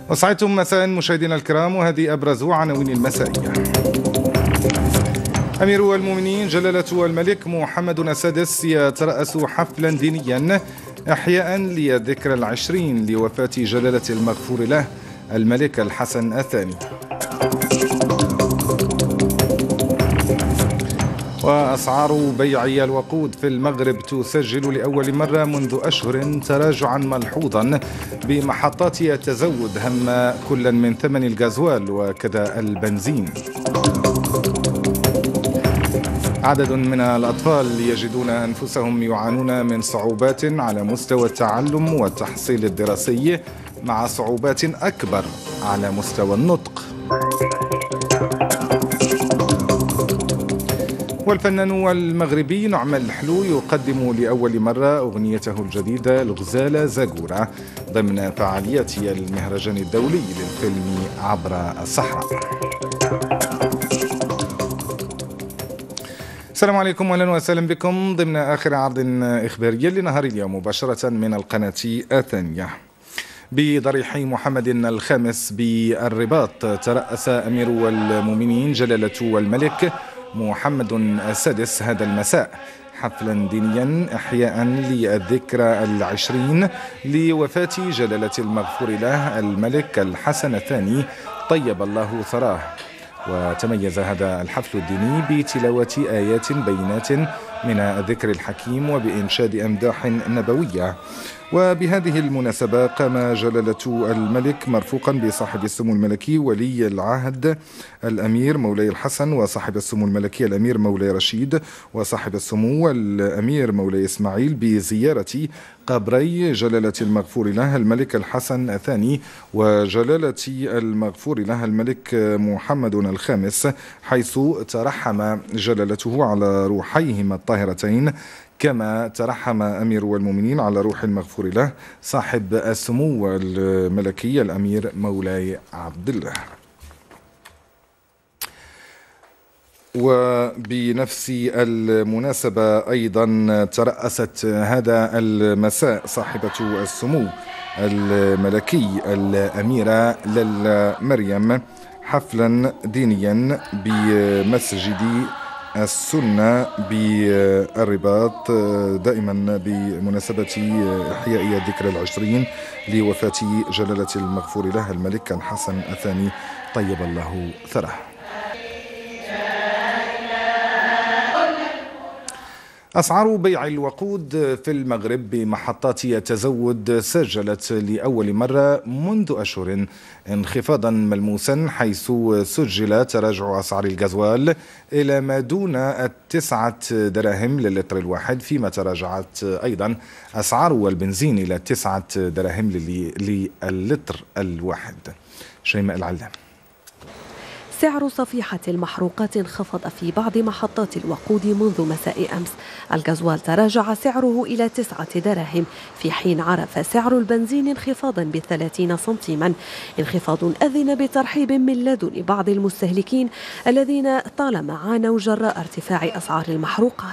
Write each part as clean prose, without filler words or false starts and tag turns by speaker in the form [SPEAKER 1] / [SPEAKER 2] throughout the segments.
[SPEAKER 1] وسعدتم مساء مشاهدينا الكرام، وهذه أبرز عناوين المسائية. أمير المؤمنين جلالة الملك محمد السادس يترأس حفلا دينيا إحياء للذكرى العشرين لوفاة جلالة المغفور له الملك الحسن الثاني. وأسعار بيع الوقود في المغرب تسجل لأول مرة منذ أشهر تراجعا ملحوظا بمحطات التزود هم كل من ثمن الغازوال وكذا البنزين. عدد من الأطفال يجدون أنفسهم يعانون من صعوبات على مستوى التعلم والتحصيل الدراسي مع صعوبات أكبر على مستوى النطق. والفنان المغربي نعم الحلو يقدم لأول مرة أغنيته الجديدة الغزالة زاغورة ضمن فعاليات المهرجان الدولي للفيلم عبر الصحراء. السلام عليكم واهلا وسهلا بكم ضمن آخر عرض إخباري لنهار اليوم مباشرة من القناة الثانية. بضريح محمد الخامس بالرباط ترأس أمير المؤمنين جلالة الملك محمد السادس هذا المساء حفلا دينيا إحياء للذكرى العشرين لوفاة جلالة المغفور له الملك الحسن الثاني طيب الله ثراه. وتميز هذا الحفل الديني بتلاوة آيات بينات من الذكر الحكيم وبإنشاد أمداح نبوية. وبهذه المناسبة قام جلالة الملك مرفوقا بصاحب السمو الملكي ولي العهد الأمير مولاي الحسن وصاحب السمو الملكي الأمير مولاي رشيد وصاحب السمو الأمير مولاي إسماعيل بزيارة قبري جلالة المغفور له الملك الحسن الثاني وجلالة المغفور له الملك محمد الخامس، حيث ترحم جلالته على روحيهما الطاهرتين، كما ترحم أمير المؤمنين على روح المغفور له صاحب السمو الملكي الأمير مولاي عبد الله. وبنفس المناسبة أيضا ترأست هذا المساء صاحبة السمو الملكي الأميرة للا مريم حفلا دينيا بمسجد السنة بالرباط دائما بمناسبة إحياء الذكرى العشرين لوفاة جلالة المغفور له الملك الحسن الثاني طيب الله ثراه. أسعار بيع الوقود في المغرب بمحطات التزود سجلت لأول مرة منذ أشهر انخفاضا ملموسا، حيث سجل تراجع أسعار الغازوال إلى ما دون 9 دراهم للتر الواحد، فيما تراجعت أيضا أسعار البنزين إلى 9 دراهم للتر الواحد. شيماء العلام.
[SPEAKER 2] سعر صفيحة المحروقات انخفض في بعض محطات الوقود منذ مساء أمس. الغازوال تراجع سعره إلى 9 دراهم، في حين عرف سعر البنزين انخفاضا ب30 سنتيما، انخفاض أذن بترحيب من لدن بعض المستهلكين الذين طالما عانوا جراء ارتفاع أسعار المحروقات.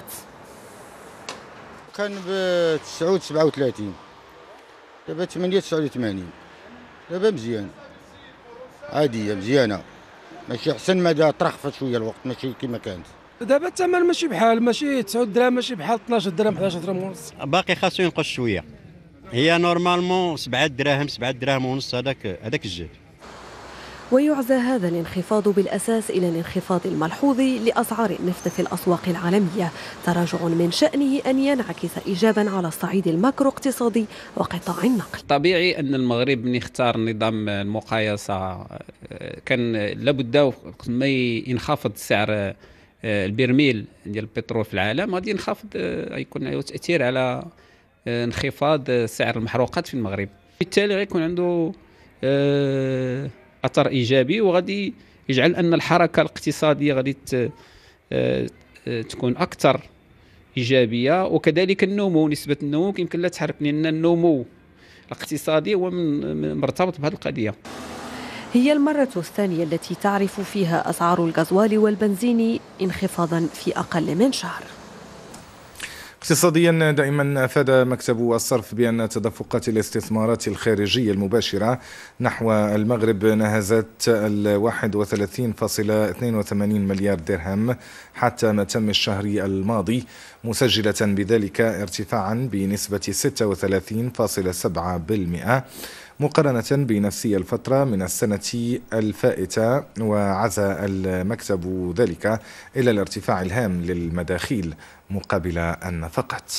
[SPEAKER 3] كان ب 937 دابا 889 دابا مزيان عادية مزيانة، ماشي احسن ما ترخفت شويه الوقت ماشي كما كانت.
[SPEAKER 4] دابا الثمن ماشي بحال، ماشي 9 دراهم ماشي بحال 12 درهم 11 درهم ونص،
[SPEAKER 5] باقي خاصو ينقص شويه. هي نورمالمون 7 دراهم 7 دراهم ونص هذاك الجهد.
[SPEAKER 2] ويعزى هذا الانخفاض بالأساس إلى الانخفاض الملحوظ لأسعار النفط في الأسواق العالمية، تراجع من شأنه أن ينعكس إيجابا على الصعيد الماكرو اقتصادي وقطاع النقل.
[SPEAKER 6] طبيعي أن المغرب من اختار نظام المقايسة كان لابد ما ينخفض سعر البرميل ديال البترول في العالم، غادي ينخفض يكون له تأثير على انخفاض سعر المحروقات في المغرب، بالتالي غيكون عنده أثر إيجابي وغادي يجعل أن الحركة الاقتصادية غادي تكون أكثر إيجابية، وكذلك النمو نسبة النمو يمكن لا تحرك، لأن النمو الاقتصادي هو مرتبط بهذه القضية.
[SPEAKER 2] هي المرة الثانية التي تعرف فيها أسعار الغازوال والبنزين انخفاضا في أقل من شهر.
[SPEAKER 1] اقتصاديا دائما أفاد مكتب الصرف بأن تدفقات الاستثمارات الخارجية المباشرة نحو المغرب نهزت 31.82 مليار درهم حتى ما تم الشهر الماضي، مسجلة بذلك ارتفاعا بنسبة 36.7% مقارنة بنفس الفترة من السنة الفائتة. وعزى المكتب ذلك إلى الارتفاع الهام للمداخيل مقابل النفقات.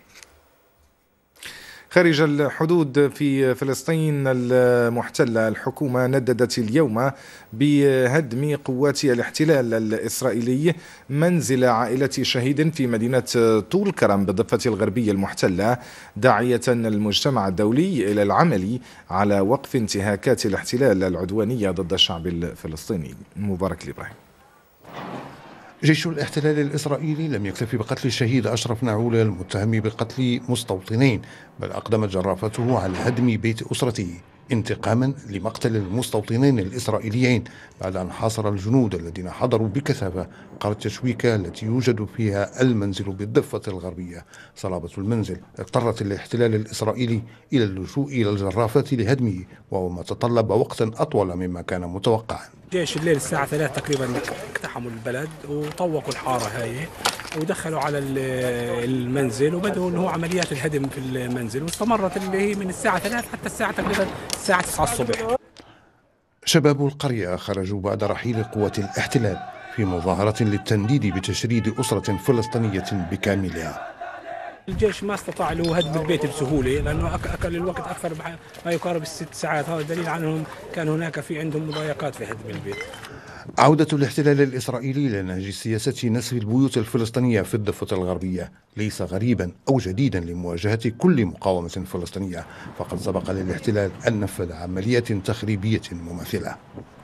[SPEAKER 1] خارج الحدود في فلسطين المحتلة، الحكومة نددت اليوم بهدم قوات الاحتلال الإسرائيلي منزل عائلة شهيد في مدينة طول كرم بالضفة الغربية المحتلة، داعية المجتمع الدولي إلى العمل على وقف انتهاكات الاحتلال العدوانية ضد الشعب الفلسطيني. مبارك الإبراهيم.
[SPEAKER 7] جيش الاحتلال الإسرائيلي لم يكتفي بقتل الشهيد أشرف نعول المتهم بقتل مستوطنين، بل أقدمت جرافته على هدم بيت أسرته انتقاما لمقتل المستوطنين الإسرائيليين بعد أن حاصر الجنود الذين حضروا بكثافة قرى التشويكة التي يوجد فيها المنزل بالضفة الغربية. صلابة المنزل اضطرت الاحتلال الإسرائيلي إلى اللجوء إلى الجرافة لهدمه، وهو ما تطلب وقتا أطول مما كان متوقعا.
[SPEAKER 4] جيش الليل الساعة 3 تقريبا اقتحموا البلد وطوقوا الحارة هاي ودخلوا على المنزل وبدأوا انه عمليات الهدم في المنزل، واستمرت اللي هي من الساعة 3 حتى الساعة تقريبا الساعة 9 الصبح.
[SPEAKER 7] شباب القرية خرجوا بعد رحيل قوات الاحتلال في مظاهرة للتنديد بتشريد أسرة فلسطينية بكاملها.
[SPEAKER 4] الجيش ما استطاع له هدم البيت بسهولة لأنه أكل الوقت أكثر ما يقارب ال6 ساعات، هذا دليل عنهم كان هناك في عندهم مضايقات في هدم البيت.
[SPEAKER 7] عودة الاحتلال الإسرائيلي لنهج سياسة نسف البيوت الفلسطينية في الضفة الغربية ليس غريبا أو جديدا لمواجهة كل مقاومة فلسطينية، فقد سبق للاحتلال أن نفذ عمليات تخريبية مماثلة.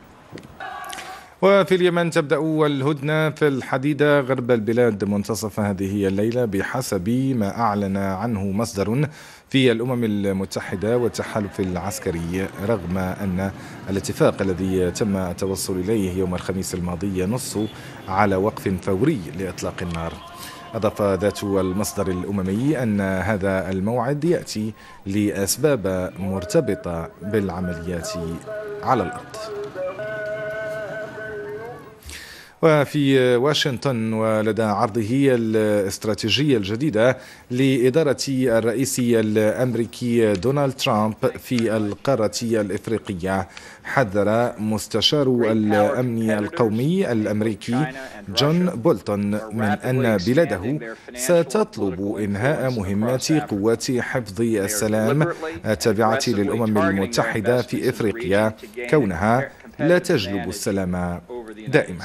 [SPEAKER 1] وفي اليمن تبدأ الهدنة في الحديدة غرب البلاد منتصف هذه الليلة بحسب ما أعلن عنه مصدر في الأمم المتحدة والتحالف العسكري، رغم أن الاتفاق الذي تم التوصل إليه يوم الخميس الماضي ينص على وقف فوري لإطلاق النار. أضاف ذات المصدر الأممي أن هذا الموعد يأتي لأسباب مرتبطة بالعمليات على الأرض. وفي واشنطن ولدى عرضه الاستراتيجية الجديدة لإدارة الرئيس الأمريكي دونالد ترامب في القارة الإفريقية، حذر مستشار الأمن القومي الأمريكي جون بولتون من أن بلاده ستطلب إنهاء مهمات قوات حفظ السلام التابعة للأمم المتحدة في إفريقيا كونها لا تجلب السلام دائما.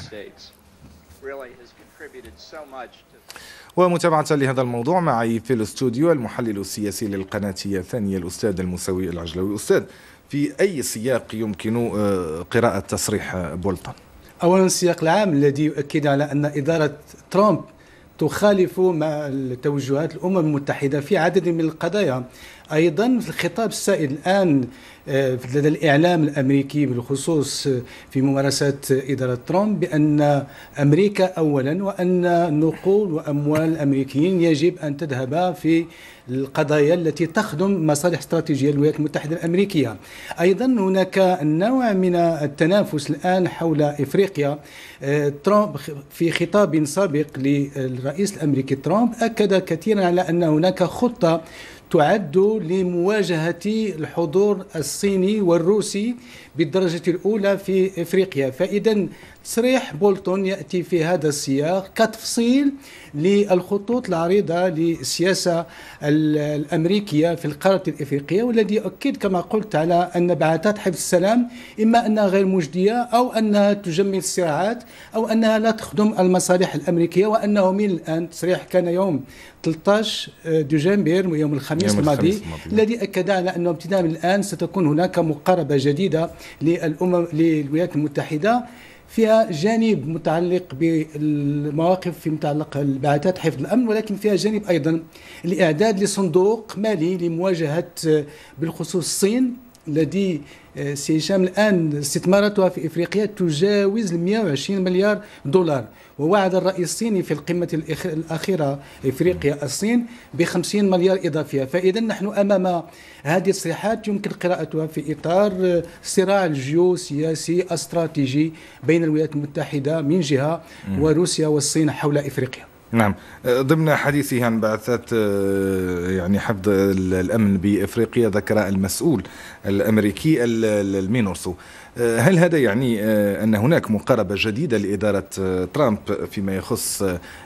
[SPEAKER 1] ومتابعة لهذا الموضوع معي في الاستوديو المحلل السياسي للقناة الثانية الأستاذ المساوي العجلوي. أستاذ، في أي سياق يمكن قراءة تصريح بولتون؟
[SPEAKER 8] أولا السياق العام الذي يؤكد على أن إدارة ترامب تخالف مع توجهات الأمم المتحدة في عدد من القضايا. أيضا في الخطاب السائد الآن لدى الإعلام الأمريكي بالخصوص في ممارسات إدارة ترامب بأن أمريكا أولا وأن نقود وأموال الأمريكيين يجب أن تذهب في القضايا التي تخدم مصالح استراتيجية للولايات المتحدة الأمريكية. أيضا هناك نوع من التنافس الآن حول إفريقيا. ترامب في خطاب سابق للرئيس الأمريكي ترامب أكد كثيرا على أن هناك خطة تعد لمواجهة الحضور الصيني والروسي بالدرجة الأولى في إفريقيا. فإذا تصريح بولتون يأتي في هذا السياق كتفصيل للخطوط العريضة للسياسة الأمريكية في القارة الإفريقية، والذي يؤكد كما قلت على أن بعثات حفظ السلام إما أنها غير مجدية أو أنها تجمد الصراعات أو أنها لا تخدم المصالح الأمريكية، وأنه من الآن تصريح كان يوم 13 ديسمبر يوم الخميس الماضي الذي أكد على أنه ابتداء من الآن ستكون هناك مقاربة جديدة للولايات المتحدة فيها جانب متعلق بالمواقف في متعلق البعثات حفظ الأمن، ولكن فيها جانب أيضا الإعداد لصندوق مالي لمواجهة بالخصوص الصين الذي سيشام الآن استثماراتها في إفريقيا تجاوز 120 مليار دولار. ووعد الرئيس الصيني في القمة الأخيرة إفريقيا الصين ب50 مليار إضافية. فإذا نحن أمام هذه التصريحات يمكن قراءتها في إطار الصراع الجيوسياسي استراتيجي بين الولايات المتحدة من جهة وروسيا والصين حول إفريقيا.
[SPEAKER 1] نعم، ضمن حديثه عن بعثات يعني حفظ الأمن بإفريقيا ذكر المسؤول الأمريكي المينورسو. هل هذا يعني أن هناك مقاربة جديدة لإدارة ترامب فيما يخص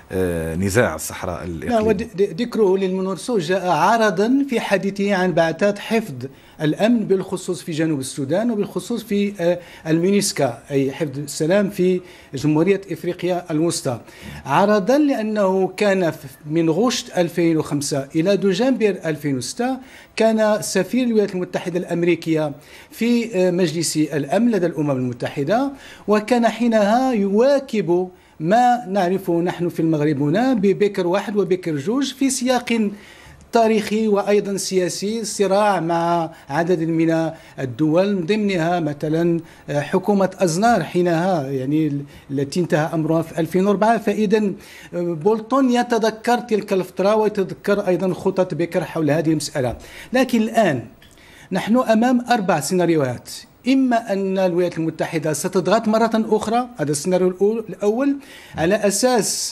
[SPEAKER 1] نزاع الصحراء الإقليمي؟
[SPEAKER 8] ذكره للمينورسو جاء عرضا في حديثه عن بعثات حفظ الأمن بالخصوص في جنوب السودان وبالخصوص في المينيسكا أي حفظ السلام في جمهورية إفريقيا الوسطى، عرضا لأنه كان من غشت 2005 إلى دجنبر 2006 كان سفير الولايات المتحدة الأمريكية في مجلس الأمن لدى الأمم المتحدة، وكان حينها يواكب ما نعرفه نحن في المغرب هنا ببكر واحد وبكر جوج في سياق تاريخي وأيضا سياسي، صراع مع عدد من الدول من ضمنها مثلا حكومة أزنار حينها يعني التي انتهى أمرها في 2004. فإذا بولتون يتذكر تلك الفترة ويتذكر أيضا خطط بكر حول هذه المسألة. لكن الآن نحن أمام 4 سيناريوهات. إما أن الولايات المتحدة ستضغط مرة أخرى، هذا السيناريو الأول، على أساس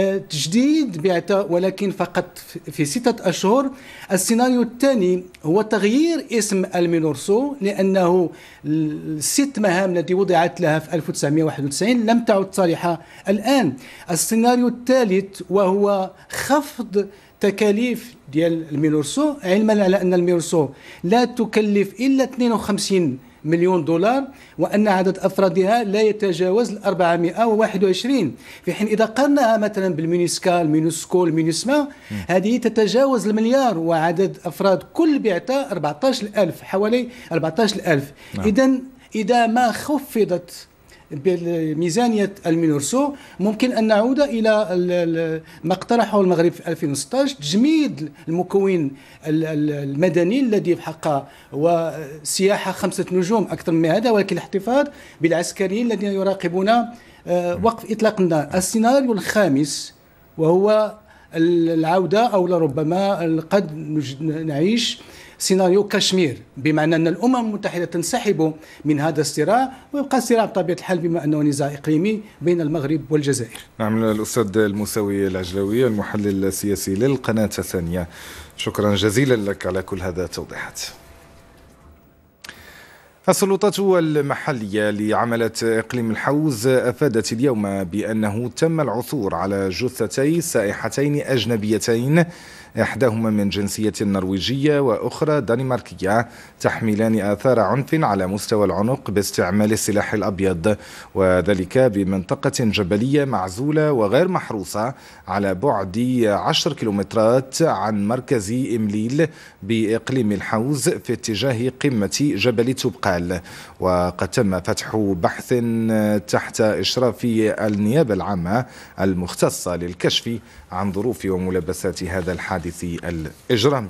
[SPEAKER 8] تجديد بعثة ولكن فقط في 6 أشهر. السيناريو الثاني هو تغيير اسم المينورسو لأنه ال6 مهام التي وضعت لها في 1991 لم تعد صالحة الآن. السيناريو الثالث وهو خفض تكاليف ديال المينورسو، علما على أن المينورسو لا تكلف إلا 52 مليون دولار وأن عدد أفرادها لا يتجاوز 421، في حين إذا قرناها مثلا بالمينيسكا المينوسكو المينيسما هذه تتجاوز المليار وعدد أفراد كل بعثة 14,000 حوالي 14,000. إذا ما خفضت بميزانية المينورسو ممكن أن نعود إلى ما اقترحه المغرب في 2016، تجميد المكون المدني الذي بحقه وسياحة 5 نجوم أكثر من هذا، ولكن الاحتفاظ بالعسكريين الذين يراقبون وقف إطلاق النار. السيناريو الخامس وهو العودة أو لربما قد نعيش سيناريو كشمير، بمعنى أن الأمم المتحدة تنسحب من هذا الصراع ويبقى الصراع بطبيعة الحال بما أنه نزاع إقليمي بين المغرب والجزائر.
[SPEAKER 1] نعم، الأستاذ الموسوي العجلوي المحلل السياسي للقناة الثانية، شكرا جزيلا لك على كل هذا التوضيحات. السلطات المحلية لعملة إقليم الحوز أفادت اليوم بأنه تم العثور على جثتي سائحتين أجنبيتين، إحداهما من جنسية نرويجية وأخرى دنماركية، تحملان آثار عنف على مستوى العنق باستعمال السلاح الأبيض، وذلك بمنطقة جبلية معزولة وغير محروسة على بعد 10 كيلومترات عن مركز إمليل بإقليم الحوز في اتجاه قمة جبل تبقال. وقد تم فتح بحث تحت إشراف النيابة العامة المختصة للكشف عن ظروف وملابسات هذا الحادث الإجرامي.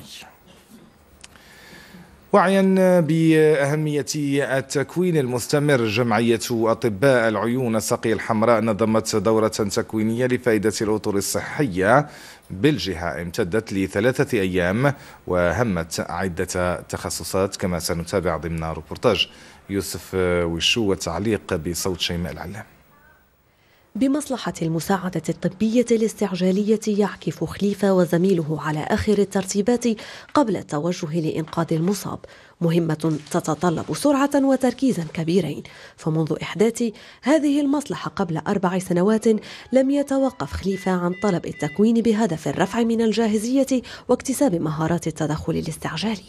[SPEAKER 1] وعيا بأهمية التكوين المستمر، جمعية أطباء العيون الساقية الحمراء نظمت دورة تكوينية لفائدة الأطر الصحية بالجهة امتدت ل3 أيام وهمت عدة تخصصات، كما سنتابع ضمن روبورتاج يوسف وشو والتعليق بصوت شيماء العلام.
[SPEAKER 2] بمصلحة المساعدة الطبية الاستعجالية يعكف خليفة وزميله على آخر الترتيبات قبل التوجه لإنقاذ المصاب، مهمة تتطلب سرعة وتركيزا كبيرين. فمنذ إحداث هذه المصلحة قبل 4 سنوات لم يتوقف خليفة عن طلب التكوين بهدف الرفع من الجاهزية واكتساب مهارات التدخل الاستعجالي.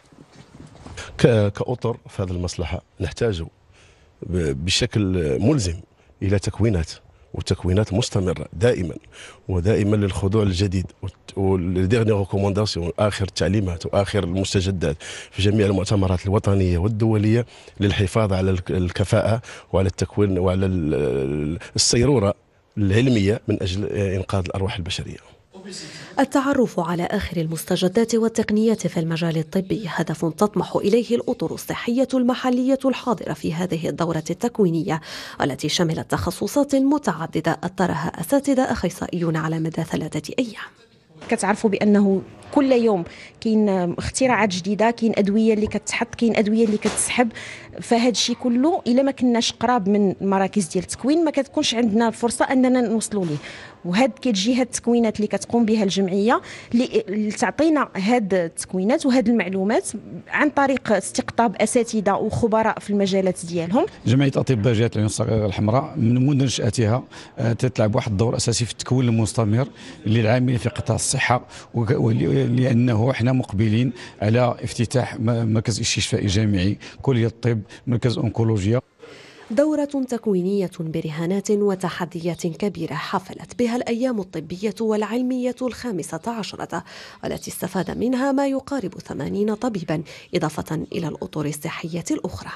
[SPEAKER 9] كأطر في هذه المصلحة نحتاج بشكل ملزم إلى تكوينات وتكوينات مستمرة دائما للخضوع للجديد ولديرني ريكومونداسيون، آخر التعليمات وآخر المستجدات في جميع المؤتمرات الوطنية والدولية للحفاظ على الكفاءة وعلى التكوين وعلى الصيرورة العلمية من أجل إنقاذ الأرواح البشرية.
[SPEAKER 2] التعرف على آخر المستجدات والتقنيات في المجال الطبي هدف تطمح إليه الأطر الصحية المحلية الحاضرة في هذه الدورة التكوينية، التي شملت تخصصات متعددة أثرها أساتذة أخصائيون على مدى 3 أيام.
[SPEAKER 10] كتعرفوا بأنه كل يوم كاين اختراعات جديده، كاين ادويه اللي كتحط، كاين ادويه اللي كتسحب، فهاد الشيء كله الا ما كناش قراب من المراكز ديال التكوين ما كتكونش عندنا الفرصه اننا نوصلوا ليه. وهاد كتجي هاد التكوينات اللي كتقوم بها الجمعيه اللي تعطينا هاد التكوينات وهاد المعلومات عن طريق استقطاب اساتذه وخبراء في المجالات ديالهم.
[SPEAKER 11] جمعيه اطباء جهه العيون الصغيره الحمراء من منذ نشاتها تتلعب واحد الدور اساسي في التكوين المستمر للعاملين في قطاع الصحه، لانه احنا مقبلين على افتتاح مركز استشفائي جامعي، كليه الطب، مركز أونكولوجيا.
[SPEAKER 2] دورة تكوينية برهانات وتحديات كبيرة حفلت بها الأيام الطبية والعلمية 15 التي استفاد منها ما يقارب 80 طبيبا إضافة إلى الأطر الصحية الأخرى.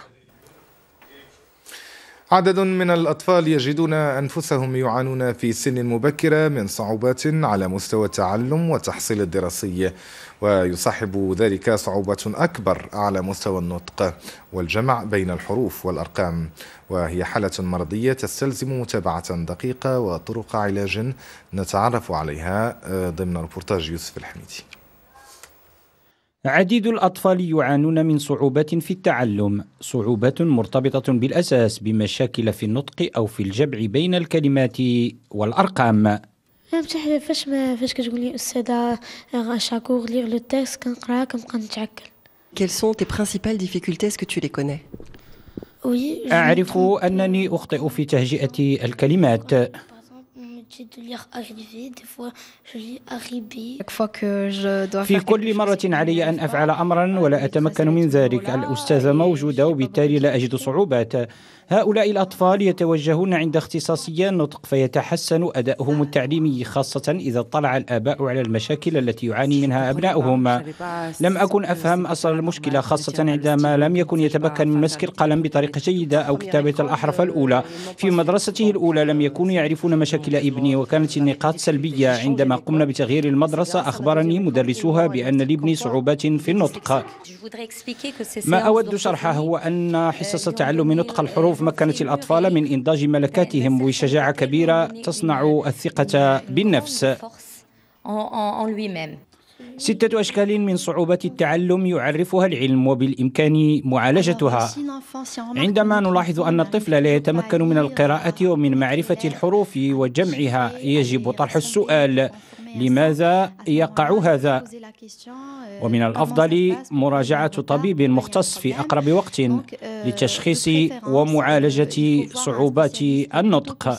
[SPEAKER 1] عدد من الأطفال يجدون أنفسهم يعانون في سن مبكرة من صعوبات على مستوى التعلم والتحصيل الدراسي، ويصاحب ذلك صعوبات أكبر على مستوى النطق والجمع بين الحروف والأرقام، وهي حالة مرضية تستلزم متابعة دقيقة وطرق علاج نتعرف عليها ضمن ريبورتاج يوسف الحميدي.
[SPEAKER 12] عديد الأطفال يعانون من صعوبات في التعلم، صعوبات مرتبطة بالأساس بمشاكل في النطق أو في الجمع بين الكلمات والأرقام.
[SPEAKER 13] فاش كتقول لي أستاذة شاكور ليغ لو تيكست كنقرا كنبقى نتعكل.
[SPEAKER 14] Quelles sont tes principales difficultés? Est-ce que tu les connais?
[SPEAKER 12] أعرف أنني أخطئ في تهجئة الكلمات. في كل مرة علي أن أفعل أمرا ولا أتمكن من ذلك. الأستاذة موجودة وبالتالي لا أجد صعوبات. هؤلاء الأطفال يتوجهون عند اختصاصي النطق فيتحسن أداؤهم التعليمي، خاصة إذا اطلع الآباء على المشاكل التي يعاني منها أبنائهم. لم أكن أفهم أصل المشكلة، خاصة عندما لم يكن يتمكن من مسك القلم بطريقة جيدة أو كتابة الأحرف الأولى. في مدرسته الأولى لم يكونوا يعرفون مشاكل ابني، وكانت النقاط سلبية. عندما قمنا بتغيير المدرسة أخبرني مدرسوها بأن لابني صعوبات في النطق. ما أود شرحه هو أن حصص تعلم نطق الحروف مكنت الأطفال من إنضاج ملكاتهم بشجاعة كبيرة تصنع الثقة بالنفس. 6 أشكال من صعوبات التعلم يعرفها العلم وبالإمكان معالجتها. عندما نلاحظ أن الطفل لا يتمكن من القراءة ومن معرفة الحروف وجمعها، يجب طرح السؤال: لماذا يقع هذا؟ ومن الأفضل مراجعة طبيب مختص في أقرب وقت لتشخيص ومعالجة صعوبات النطق.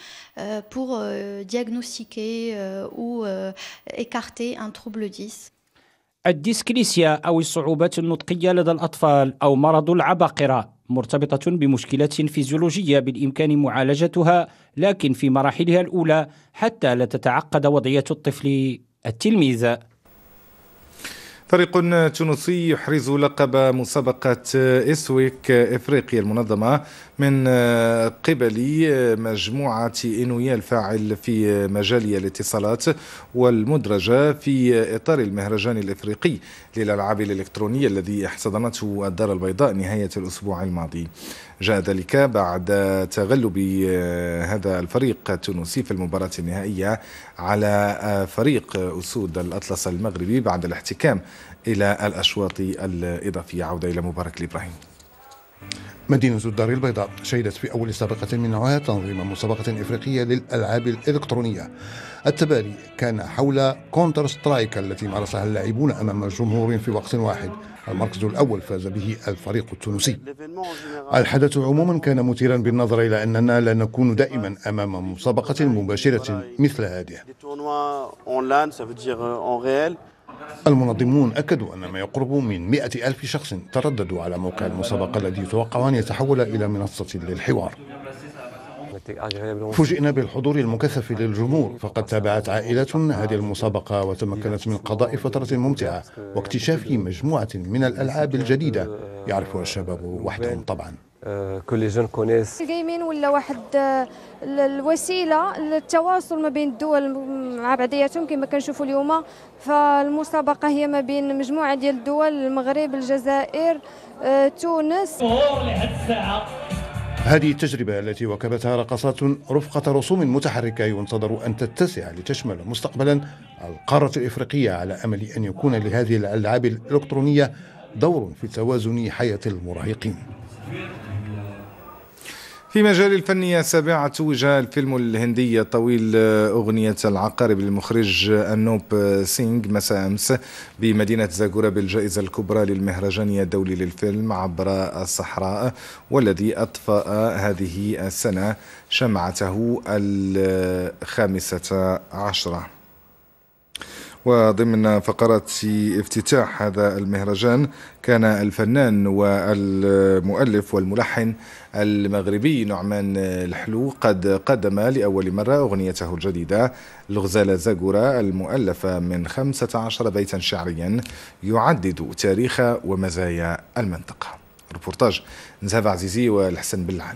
[SPEAKER 12] الديسكليسيا أو الصعوبات النطقية لدى الأطفال أو مرض العباقرة مرتبطة بمشكلات فيزيولوجية بالإمكان معالجتها، لكن في مراحلها الأولى حتى لا تتعقد وضعية الطفل التلميذ.
[SPEAKER 1] فريق تونسي يحرز لقب مسابقة إسويك إفريقيا المنظمة من قبل مجموعة إنويا الفاعل في مجال الاتصالات والمدرجة في إطار المهرجان الإفريقي للألعاب الإلكترونية الذي احتضنته الدار البيضاء نهاية الأسبوع الماضي. جاء ذلك بعد تغلب هذا الفريق التونسي في المباراة النهائية على فريق أسود الأطلس المغربي بعد الاحتكام إلى الأشواط الإضافية. عودة إلى مبارك الإبراهيم.
[SPEAKER 7] مدينة الدار البيضاء شهدت في أول سابقة من نوعها تنظيم مسابقة إفريقية للألعاب الإلكترونية. التبادي كان حول كونتر سترايك التي مارسها اللاعبون أمام جمهور في وقت واحد. المركز الأول فاز به الفريق التونسي. الحدث عموما كان مثيرا بالنظر إلى أننا لا نكون دائما أمام مسابقة مباشرة مثل هذه. المنظمون أكدوا أن ما يقرب من 100,000 شخص ترددوا على موقع المسابقة الذي يتوقع أن يتحول إلى منصة للحوار. فوجئنا بالحضور المكثف للجمهور، فقد تابعت عائلات هذه المسابقة وتمكنت من قضاء فترة ممتعة واكتشاف مجموعة من الألعاب الجديدة يعرفها الشباب وحدهم طبعا.
[SPEAKER 15] que les jeunes connaissent.
[SPEAKER 16] الجيمين ولا واحد الوسيله للتواصل ما بين الدول مع بعضياتهم كما كنشوفوا اليوم. فالمسابقه هي ما بين مجموعه ديال الدول: المغرب، الجزائر، تونس.
[SPEAKER 7] هذه التجربة التي واكبتها رقصات رفقة رسوم متحركة ينتظر أن تتسع لتشمل مستقبلا القارة الإفريقية، على أمل أن يكون لهذه الألعاب الإلكترونية دور في توازن حياة المراهقين.
[SPEAKER 1] في مجال الفنية سابعة توج الفيلم الهندي الطويل أغنية العقارب للمخرج أنوب سينغ مساء أمس بمدينة زاغورا بالجائزة الكبرى للمهرجان الدولي للفيلم عبر الصحراء، والذي أطفأ هذه السنة شمعته 15. وضمن فقرة افتتاح هذا المهرجان كان الفنان والمؤلف والملحن المغربي نعمان الحلو قد قدم لأول مرة أغنيته الجديدة الغزالة زاغورا، المؤلفة من 15 بيتا شعريا يعدد تاريخ ومزايا المنطقة. ريبورتاج نزهة عزيزي والحسن بالعالي.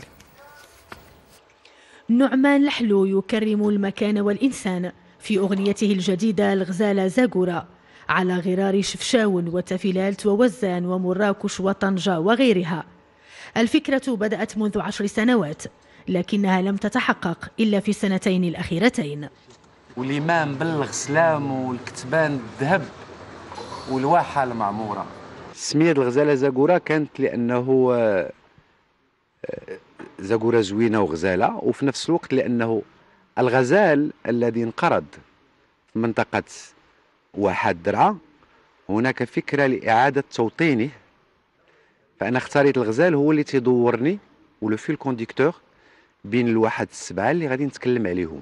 [SPEAKER 17] نعمان الحلو يكرم المكان والإنسان في أغنيته الجديدة الغزالة زاغورا على غرار شفشاون وتفيلالت ووزان ومراكش وطنجة وغيرها. الفكرة بدأت منذ 10 سنوات، لكنها لم تتحقق إلا في السنتين الأخيرتين.
[SPEAKER 18] والإمام بلغ سلام والكتبان الذهب والواحة المعمورة.
[SPEAKER 19] سمية الغزالة زاغورا كانت لأنه زاغورا زوينة وغزالة، وفي نفس الوقت لأنه الغزال الذي انقرض في منطقة واحة درعا هناك فكرة لإعادة توطينه، فأنا اختاريت الغزال هو اللي تدورني ولو فيل كونديكتور بين الواحد 7 اللي غادي نتكلم عليهم.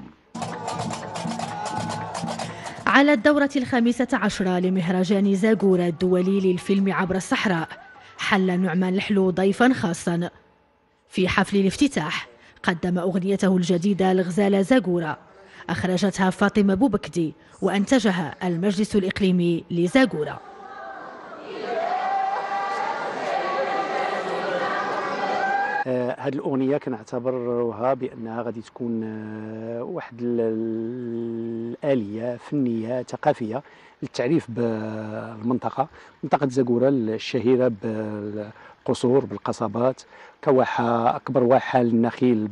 [SPEAKER 17] على الدورة 15 لمهرجان زاغورا الدولي للفيلم عبر الصحراء حل نعمان الحلو ضيفا خاصا. في حفل الافتتاح قدم أغنيته الجديدة الغزالة زاغورا، أخرجتها فاطمة بوبكدي وأنتجها المجلس الإقليمي لزاغورا.
[SPEAKER 20] هذه الأغنية كنعتبرها بأنها غادي تكون واحد الآلية فنية ثقافية للتعريف بالمنطقة، منطقة زاغورا الشهيرة بالقصور بالقصبات كواحة أكبر واحة للنخيل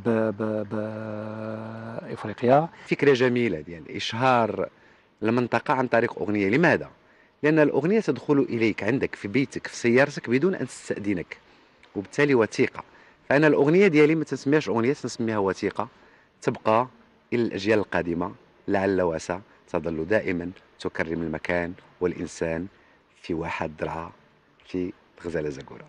[SPEAKER 20] بإفريقيا.
[SPEAKER 19] فكرة جميلة ديال إشهار المنطقة عن طريق أغنية. لماذا؟ لأن الأغنية تدخل إليك عندك في بيتك في سيارتك بدون أن تستأذنك، وبالتالي وثيقة. فأنا الأغنية ديالي ما تسميهاش أغنية، تسميها وثيقة تبقى إلى الأجيال القادمة، لعل وعسى تظل دائما تكرم المكان والإنسان في واحة درعا في غزالة زاغورا.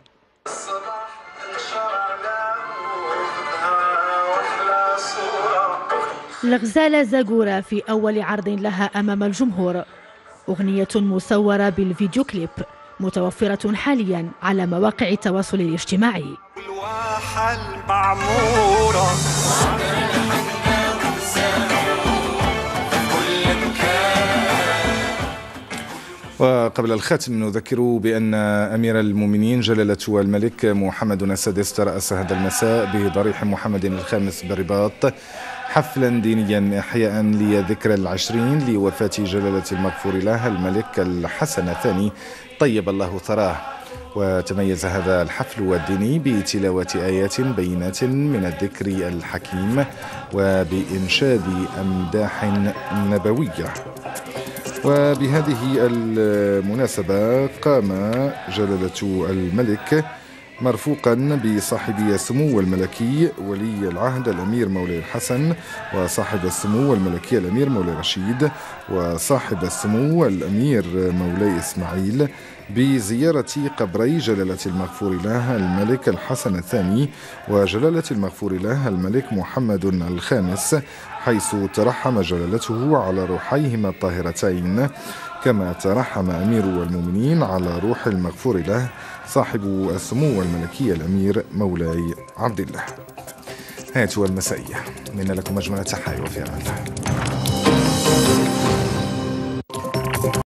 [SPEAKER 17] الغزالة زاغورا في أول عرض لها أمام الجمهور، أغنية مصورة بالفيديو كليب متوفرة حاليا على مواقع التواصل الاجتماعي.
[SPEAKER 1] وقبل الختم نذكر بأن أمير المؤمنين جلالة الملك محمد السادس ترأس هذا المساء بضريح محمد الخامس بالرباط حفلا دينيا إحياء لذكرى 20 لوفاة جلالة المغفور له الملك الحسن الثاني طيب الله ثراه. وتميز هذا الحفل الديني بتلاوة آيات بينات من الذكر الحكيم وبإنشاد أمداح نبوية. وبهذه المناسبة قام جلالة الملك مرفوقا بصاحب السمو الملكي ولي العهد الأمير مولاي الحسن، وصاحب السمو الملكي الأمير مولاي رشيد، وصاحب السمو الأمير مولاي إسماعيل بزيارة قبري جلالة المغفور له الملك الحسن الثاني وجلالة المغفور له الملك محمد الخامس، حيث ترحم جلالته على روحيهما الطاهرتين، كما ترحم أمير المؤمنين على روح المغفور له صاحب السمو الملكي الأمير مولاي عبد الله. هذه المسائية، من لكم أجمل التحايا وفي أمان الله.